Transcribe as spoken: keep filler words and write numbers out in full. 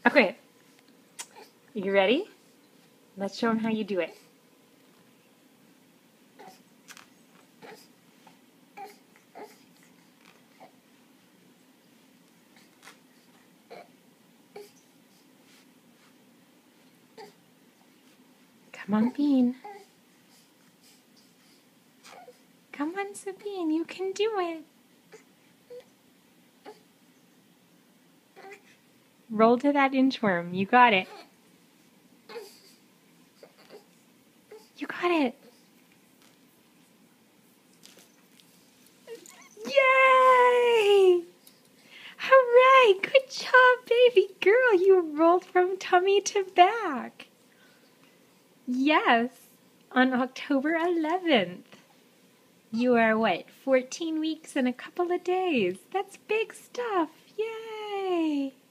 Okay, you ready? Let's show them how you do it. Come on, Bean. Come on, Sabine, you can do it. Roll to that inchworm. You got it. You got it. Yay! Hooray! Good job, baby girl. You rolled from tummy to back. Yes, on October eleventh. You are what, fourteen weeks and a couple of days. That's big stuff. Yay!